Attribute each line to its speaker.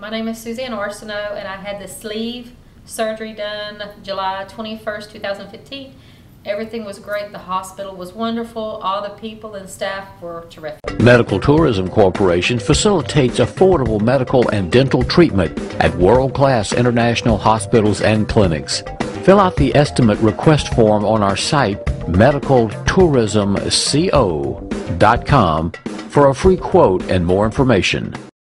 Speaker 1: My name is Suzanne Arceneaux, and I had the sleeve surgery done July 21st, 2015. Everything was great. The hospital was wonderful. All the people and staff were terrific.
Speaker 2: Medical Tourism Corporation facilitates affordable medical and dental treatment at world-class international hospitals and clinics. Fill out the estimate request form on our site, medicaltourismco.com, for a free quote and more information.